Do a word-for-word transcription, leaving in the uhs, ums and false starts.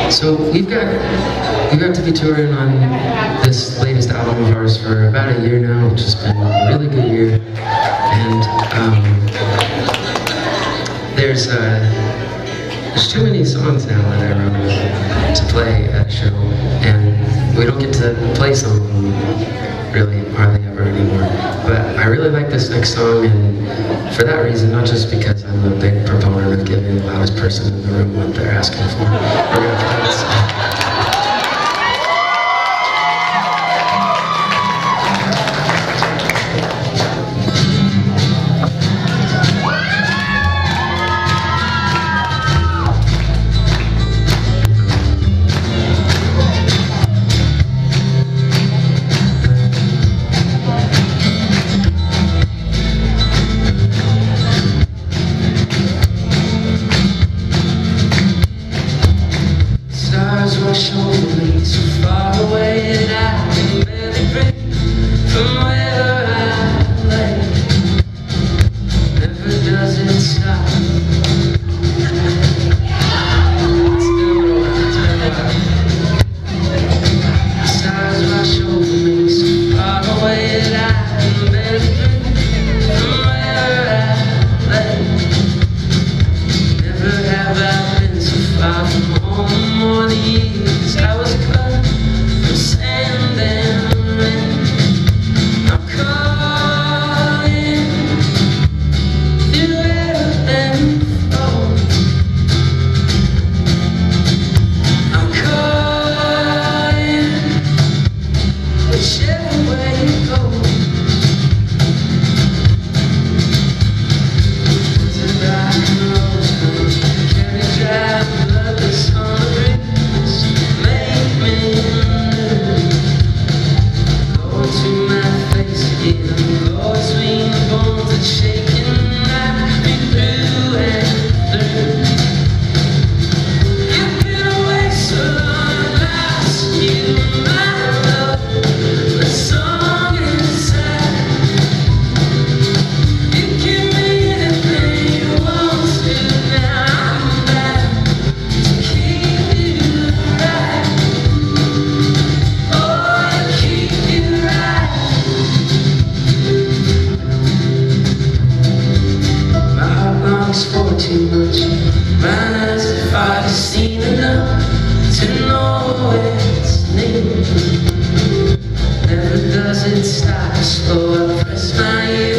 So we've got we got to be touring on this latest album of ours for about a year now, which has been a really good year. And um, there's uh, there's too many songs now that I wrote to play at a show, and we don't get to play some of them really hardly ever anymore. But I really like this next song, and for that reason, not just because I'm a big proponent of giving the loudest person in the room what they're asking for. We're gonna play this song. Rush over me so far away that I can barely breathe from where I lay. Never does it stop. It's been a little while, it's been a while. Stars rush over me so far away that I can barely breathe from where I lay. Never have I been so far from home or the years I was cut from sand and rain. I'm calling through air and phone. I'm calling whichever way you go. Is it rock and roll? Can we drive bloodless on the bridge? For too much, my eyes have already seen enough to know its name. Never does it stop, so I press my ear.